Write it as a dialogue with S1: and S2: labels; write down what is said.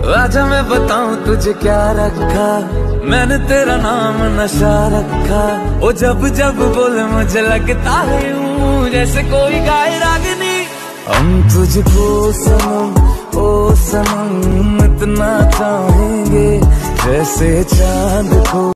S1: आजा मैं बताऊं तुझे क्या रखा, मैंने तेरा नाम नशा रखा। ओ जब जब बोले मुझे लगता है यूं जैसे कोई गाय रागनी। हम तुझको सनम ओ सनम इतना चाहेंगे जैसे चांद को।